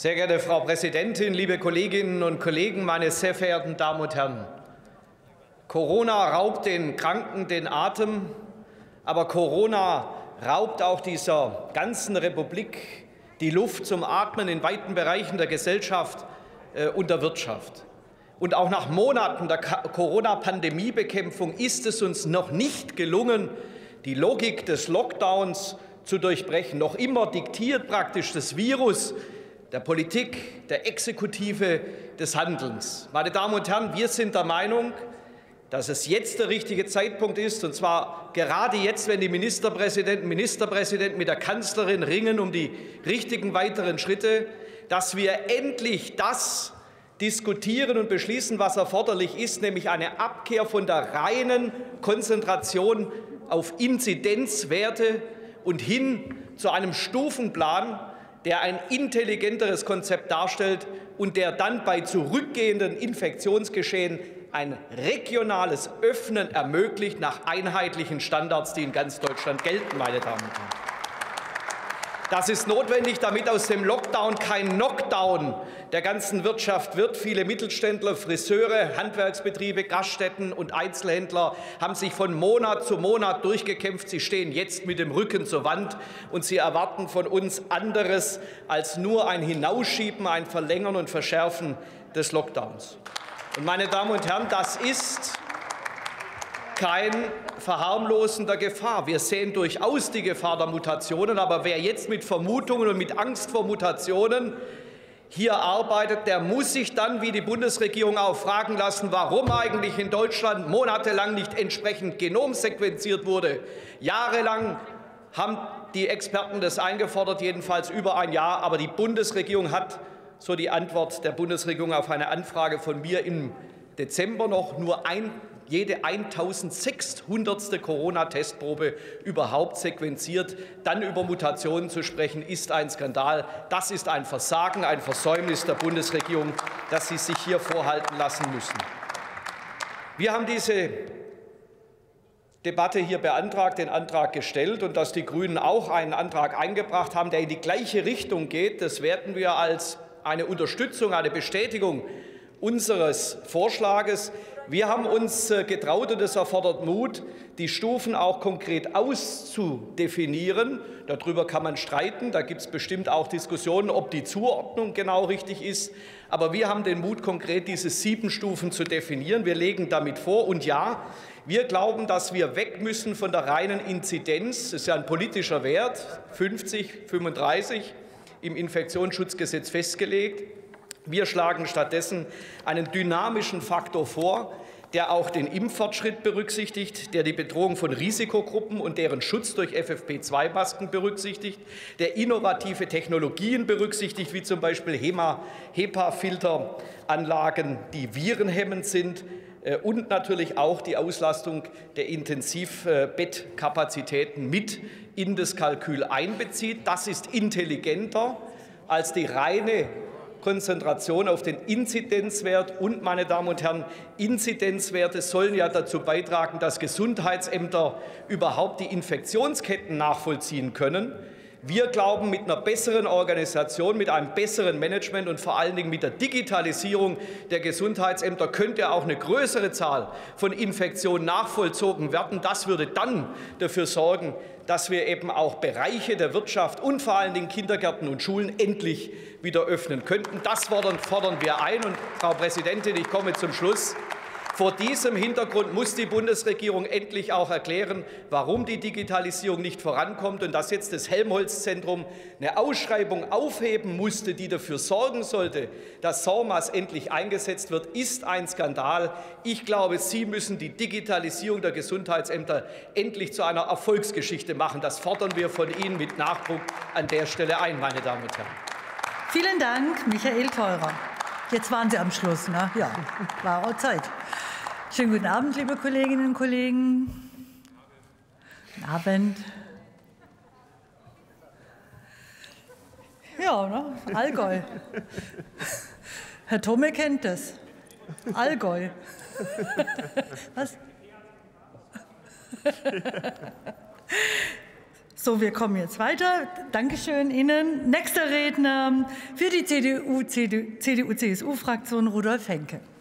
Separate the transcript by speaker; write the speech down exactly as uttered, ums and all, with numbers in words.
Speaker 1: Sehr geehrte Frau Präsidentin, liebe Kolleginnen und Kollegen, meine sehr verehrten Damen und Herren! Corona raubt den Kranken den Atem, aber Corona raubt auch dieser ganzen Republik die Luft zum Atmen in weiten Bereichen der Gesellschaft und der Wirtschaft. Und auch nach Monaten der Corona-Pandemiebekämpfung ist es uns noch nicht gelungen, die Logik des Lockdowns zu durchbrechen. Noch immer diktiert praktisch das Virus der Politik, der Exekutive, des Handelns. Meine Damen und Herren, wir sind der Meinung, dass es jetzt der richtige Zeitpunkt ist, und zwar gerade jetzt, wenn die Ministerpräsidenten, Ministerpräsidenten mit der Kanzlerin ringen um die richtigen weiteren Schritte, dass wir endlich das diskutieren und beschließen, was erforderlich ist, nämlich eine Abkehr von der reinen Konzentration auf Inzidenzwerte und hin zu einem Stufenplan, der ein intelligenteres Konzept darstellt und der dann bei zurückgehenden Infektionsgeschehen ein regionales Öffnen ermöglicht nach einheitlichen Standards, die in ganz Deutschland gelten, meine Damen und Herren. Das ist notwendig, damit aus dem Lockdown kein Knockdown der ganzen Wirtschaft wird. Viele Mittelständler, Friseure, Handwerksbetriebe, Gaststätten und Einzelhändler haben sich von Monat zu Monat durchgekämpft. Sie stehen jetzt mit dem Rücken zur Wand, und sie erwarten von uns anderes als nur ein Hinausschieben, ein Verlängern und Verschärfen des Lockdowns. Und meine Damen und Herren, das ist kein Verharmlosen der Gefahr. Wir sehen durchaus die Gefahr der Mutationen, aber wer jetzt mit Vermutungen und mit Angst vor Mutationen hier arbeitet, der muss sich dann, wie die Bundesregierung auch, fragen lassen, warum eigentlich in Deutschland monatelang nicht entsprechend genomsequenziert wurde. Jahrelang haben die Experten das eingefordert, jedenfalls über ein Jahr, aber die Bundesregierung hat, so die Antwort der Bundesregierung auf eine Anfrage von mir im Dezember noch, nur ein jede eintausendsechshundertste Corona-Testprobe überhaupt sequenziert. Dann über Mutationen zu sprechen, ist ein Skandal. Das ist ein Versagen, ein Versäumnis der Bundesregierung, das Sie sich hier vorhalten lassen müssen. Wir haben diese Debatte hier beantragt, den Antrag gestellt, und dass die Grünen auch einen Antrag eingebracht haben, der in die gleiche Richtung geht, das werten wir als eine Unterstützung, eine Bestätigung unseres Vorschlages. Wir haben uns getraut, und es erfordert Mut, die Stufen auch konkret auszudefinieren. Darüber kann man streiten. Da gibt es bestimmt auch Diskussionen, ob die Zuordnung genau richtig ist. Aber wir haben den Mut, konkret diese sieben Stufen zu definieren. Wir legen damit vor. Und ja, wir glauben, dass wir weg müssen von der reinen Inzidenz. Das ist ja ein politischer Wert, fünfzig, fünfunddreißig, im Infektionsschutzgesetz festgelegt. Wir schlagen stattdessen einen dynamischen Faktor vor, der auch den Impffortschritt berücksichtigt, der die Bedrohung von Risikogruppen und deren Schutz durch F F P zwei Masken berücksichtigt, der innovative Technologien berücksichtigt, wie zum Beispiel HEPA-Filteranlagen, die virenhemmend sind, und natürlich auch die Auslastung der Intensivbettkapazitäten mit in das Kalkül einbezieht. Das ist intelligenter als die reine Konzentration auf den Inzidenzwert. Und, meine Damen und Herren, Inzidenzwerte sollen ja dazu beitragen, dass Gesundheitsämter überhaupt die Infektionsketten nachvollziehen können. Wir glauben, mit einer besseren Organisation, mit einem besseren Management und vor allen Dingen mit der Digitalisierung der Gesundheitsämter könnte auch eine größere Zahl von Infektionen nachvollzogen werden. Das würde dann dafür sorgen, dass wir eben auch Bereiche der Wirtschaft und vor allen Dingen Kindergärten und Schulen endlich wieder öffnen könnten. Das fordern, fordern wir ein. Und, Frau Präsidentin, ich komme zum Schluss. Vor diesem Hintergrund muss die Bundesregierung endlich auch erklären, warum die Digitalisierung nicht vorankommt, und dass jetzt das Helmholtz-Zentrum eine Ausschreibung aufheben musste, die dafür sorgen sollte, dass SORMAS endlich eingesetzt wird, ist ein Skandal. Ich glaube, Sie müssen die Digitalisierung der Gesundheitsämter endlich zu einer Erfolgsgeschichte machen. Das fordern wir von Ihnen mit Nachdruck an der Stelle ein, meine Damen und Herren.
Speaker 2: Vielen Dank, Michael Theurer. Jetzt waren Sie am Schluss, ne? Ja, war auch Zeit. Schönen guten Abend, liebe Kolleginnen und Kollegen. Guten Abend. Ja, ne? Allgäu. Herr Thome kennt das. Allgäu. Was? So, wir kommen jetzt weiter. Dankeschön Ihnen. Nächster Redner für die C D U C S U-Fraktion, Rudolf Henke.